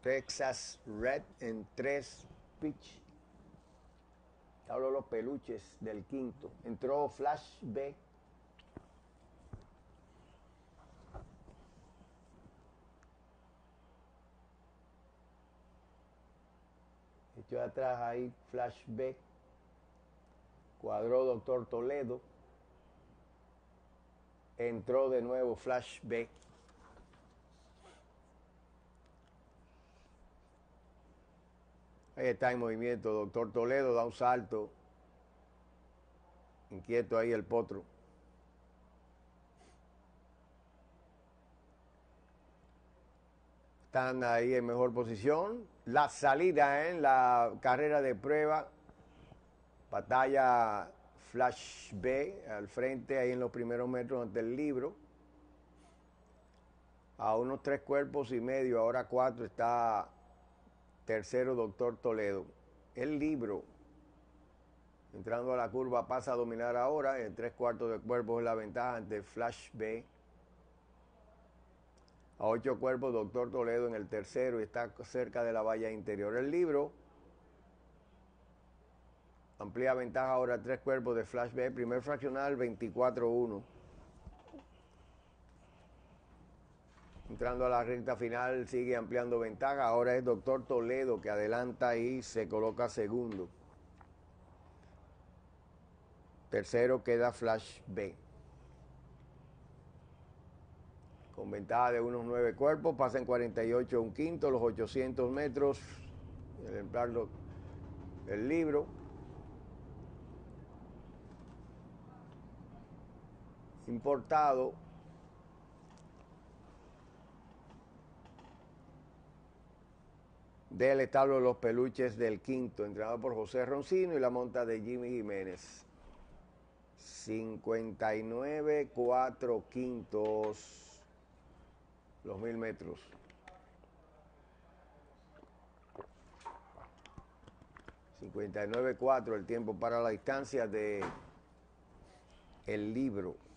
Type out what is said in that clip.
Texas Red en 3 pitch. Hablo de los peluches del quinto. Entró Flash B. Echó atrás ahí Flash B. Cuadró Doctor Toledo. Entró de nuevo Flash B. Ahí está en movimiento Doctor Toledo, da un salto. Inquieto ahí el potro. Están ahí en mejor posición. La salida en la carrera de prueba. Batalla Flash B al frente, ahí en los primeros metros ante el libro. A unos 3 cuerpos y medio, ahora 4, está tercero Doctor Toledo. El libro, entrando a la curva, pasa a dominar ahora. En 3/4 de cuerpos es la ventaja ante Flash B. A 8 cuerpos, Doctor Toledo en el tercero y está cerca de la valla interior. El libro amplía ventaja ahora 3 cuerpos de Flash B. Primer fraccional 24-1. Entrando a la recta final sigue ampliando ventaja. Ahora es Doctor Toledo que adelanta y se coloca segundo. Tercero queda Flash B. Con ventaja de unos 9 cuerpos, pasa en 48 un quinto, los 800 metros. El libro. Importado. Del establo de los peluches del quinto, entrenado por José Roncino y la monta de Jimmy Jiménez. 59 4 quintos los 1000 metros. $59.4 el tiempo para la distancia de el libro.